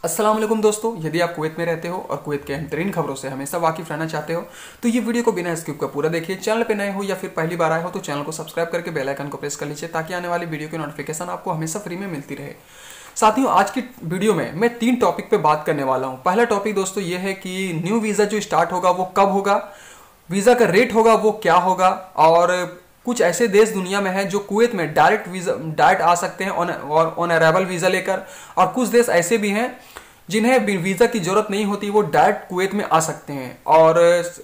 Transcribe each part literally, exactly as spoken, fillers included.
अस्सलाम वालेकुम दोस्तों, यदि आप कुवैत में रहते हो और कुवैत के बेहतरीन खबरों से हमेशा वाकिफ रहना चाहते हो तो ये वीडियो को बिना स्किप का पूरा देखिए। चैनल पे नए हो या फिर पहली बार आए हो तो चैनल को सब्सक्राइब करके बेल आइकन को प्रेस कर लीजिए ताकि आने वाली वीडियो की नोटिफिकेशन आपको हमेशा फ्री में मिलती रहे। साथियों, आज की वीडियो में मैं तीन टॉपिक पे बात करने वाला हूँ। पहला टॉपिक दोस्तों ये है कि न्यू वीज़ा जो स्टार्ट होगा वो कब होगा, वीज़ा का रेट होगा वो क्या होगा, और कुछ ऐसे देश दुनिया में हैं जो कुवैत में डायरेक्ट वीज़ा डायरेक्ट आ सकते हैं ऑन और ऑन अराइवल वीज़ा लेकर, और कुछ देश ऐसे भी हैं जिन्हें वीज़ा की जरूरत नहीं होती, वो डायरेक्ट कुवैत में आ सकते हैं। और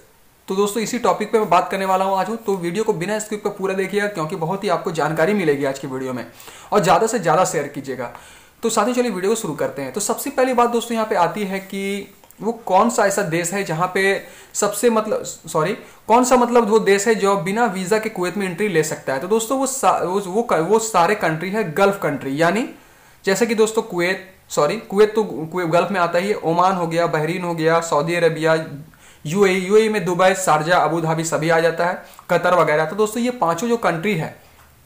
तो दोस्तों इसी टॉपिक पे मैं बात करने वाला हूँ आज। तो वीडियो को बिना स्किप पे पूरा देखिएगा क्योंकि बहुत ही आपको जानकारी मिलेगी आज की वीडियो में, और ज़्यादा से ज़्यादा शेयर कीजिएगा। तो साथियों चलिए वीडियो को शुरू करते हैं। तो सबसे पहली बात दोस्तों यहाँ पे आती है कि वो कौन सा ऐसा देश है जहाँ पे सबसे मतलब सॉरी कौन सा मतलब वो देश है जो बिना वीज़ा के कुवैत में एंट्री ले सकता है। तो दोस्तों वो सा, वो, वो वो सारे कंट्री है गल्फ कंट्री, यानी जैसे कि दोस्तों कुवैत सॉरी कुवैत तो कुवैत गल्फ में आता ही है, ओमान हो गया, बहरीन हो गया, सऊदी अरबिया, यूएई यूएई में दुबई, शारजा, अबू धाबी सभी आ जाता है, कतर वगैरह। तो दोस्तों ये पांचों जो कंट्री है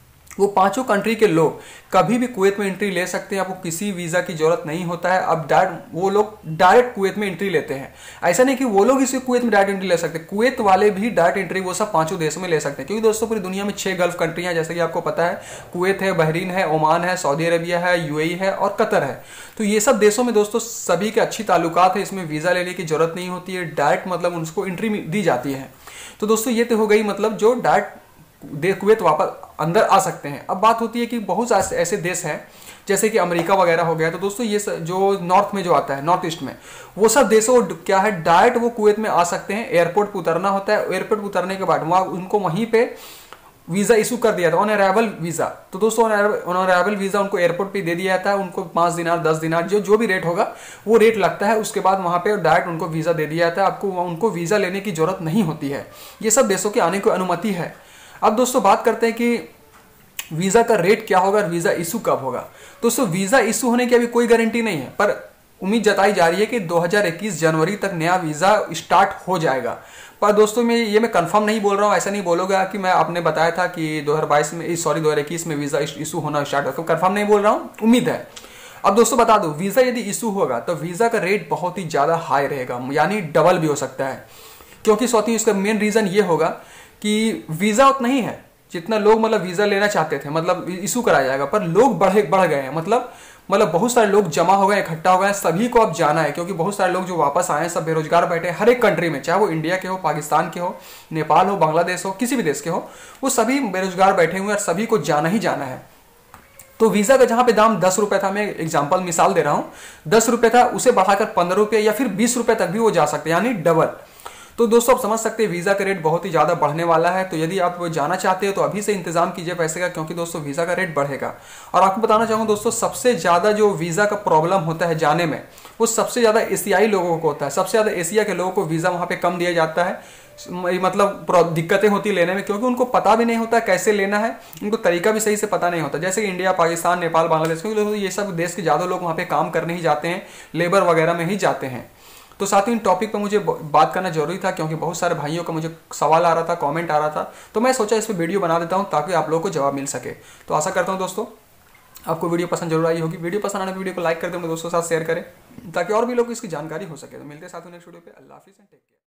वो पांचों कंट्री के लोग कभी भी कुवैत में एंट्री ले सकते हैं। आपको किसी वीज़ा की जरूरत नहीं होता है। अब डायरेक्ट वो लोग डायरेक्ट कुवैत में एंट्री लेते हैं। ऐसा नहीं कि वो लोग इसी कुवैत में डायरेक्ट एंट्री ले सकते, कुवैत वाले भी डायरेक्ट एंट्री वो सब पांचों देशों में ले सकते हैं। क्योंकि दोस्तों पूरी दुनिया में छह गल्फ कंट्री हैं, जैसे कि आपको पता है, कुवैत है, बहरीन है, ओमान है, सऊदी अरबिया है, यूएई है और कतर है। तो ये सब देशों में दोस्तों सभी के अच्छी ताल्लुकात है, इसमें वीज़ा लेने की जरूरत नहीं होती है, डायरेक्ट मतलब उनको एंट्री दी जाती है। तो दोस्तों ये तो हो गई मतलब जो डायरेक्ट कुवैत वापस अंदर आ सकते हैं। अब बात होती है कि बहुत से ऐसे देश हैं जैसे कि अमेरिका वगैरह हो गया। तो दोस्तों ये जो नॉर्थ में जो आता है, नॉर्थ ईस्ट में, वो सब देशों क्या है डायरेक्ट वो कुवैत में आ सकते हैं। एयरपोर्ट पर उतरना होता है, एयरपोर्ट पर उतरने के बाद वहाँ उनको वहीं पे वीज़ा इशू कर दिया था, ऑन अराइवल वीज़ा। तो दोस्तों ऑन अराइवल वीज़ा उनको एयरपोर्ट पे दे दिया जाता है। उनको पाँच दिनार दस दिनार जो जो भी रेट होगा वो रेट लगता है। उसके बाद वहाँ पे डायरेक्ट उनको वीज़ा दे दिया जाता है। आपको उनको वीज़ा लेने की जरूरत नहीं होती है। ये सब देशों के आने की अनुमति है। अब दोस्तों बात करते हैं कि वीज़ा का रेट क्या होगा, वीज़ा इशू कब होगा। दोस्तों वीज़ा इशू होने की अभी कोई गारंटी नहीं है, पर उम्मीद जताई जा रही है कि दो हज़ार इक्कीस जनवरी तक नया वीज़ा स्टार्ट हो जाएगा। पर दोस्तों मैं ये मैं कंफर्म नहीं बोल रहा हूँ, ऐसा नहीं बोलोगा कि मैं आपने बताया था कि दो हज़ार बाईस में सॉरी दो हज़ार इक्कीस में वीज़ा इशू होना स्टार्ट होगा। कंफर्म नहीं बोल रहा हूँ, उम्मीद है। अब दोस्तों बता दो, वीज़ा यदि इशू होगा तो वीज़ा का रेट बहुत ही ज़्यादा हाई रहेगा, यानी डबल भी हो सकता है। क्योंकि साथियों इसका मेन रीज़न ये होगा कि वीज़ा उतना ही है जितना लोग मतलब वीज़ा लेना चाहते थे, मतलब इशू कराया जाएगा, पर लोग बढ़े बढ़ गए हैं। मतलब मतलब बहुत सारे लोग जमा हो गए, इकट्ठा हो गए, सभी को अब जाना है। क्योंकि बहुत सारे लोग जो वापस आए हैं सब बेरोजगार बैठे हैं हर एक कंट्री में, चाहे वो इंडिया के हो, पाकिस्तान के हो, नेपाल हो, बांग्लादेश हो, किसी भी देश के हो, वो सभी बेरोजगार बैठे हुए हैं और सभी को जाना ही जाना है। तो वीज़ा का जहाँ पे दाम दस रुपये था, मैं एग्जाम्पल मिसाल दे रहा हूँ, दस रुपये था, उसे बढ़ाकर पंद्रह रुपये या फिर बीस रुपये तक भी वो जा सकते हैं, यानी डबल। तो दोस्तों आप समझ सकते हैं वीज़ा का रेट बहुत ही ज़्यादा बढ़ने वाला है। तो यदि आप जाना चाहते हो तो अभी से इंतजाम कीजिए पैसे का, क्योंकि दोस्तों वीज़ा का रेट बढ़ेगा। और आपको बताना चाहूँगा दोस्तों, सबसे ज़्यादा जो वीज़ा का प्रॉब्लम होता है जाने में, वो सबसे ज़्यादा एशियाई लोगों को होता है। सबसे ज़्यादा एशिया के लोगों को वीज़ा वहाँ पर कम दिया जाता है, मतलब दिक्कतें होती लेने में, क्योंकि उनको पता भी नहीं होता कैसे लेना है, उनको तरीका भी सही से पता नहीं होता। जैसे कि इंडिया, पाकिस्तान, नेपाल, बांग्लादेश, क्योंकि ये सब देश के ज़्यादा लोग वहाँ पे काम करने ही जाते हैं, लेबर वगैरह में ही जाते हैं। तो साथ ही इन टॉपिक पे मुझे बात करना जरूरी था, क्योंकि बहुत सारे भाइयों का मुझे सवाल आ रहा था, कमेंट आ रहा था, तो मैं सोचा इस पर वीडियो बना देता हूं ताकि आप लोगों को जवाब मिल सके। तो आशा करता हूं दोस्तों आपको वीडियो पसंद जरूर आई होगी। वीडियो पसंद आने वीडियो को लाइक कर दें, दोस्तों के साथ शेयर करें ताकि और भी लोग को इसकी जानकारी हो सके। तो मिलते हैं साथ ही नेक्स्ट वीडियो पे। अल्लाह हाफिज़ एंड टेक केयर।